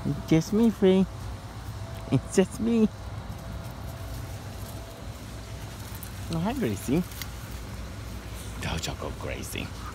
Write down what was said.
It's just me, Free. It's just me. Oh, hi, Gracie. Dojo go Gracie.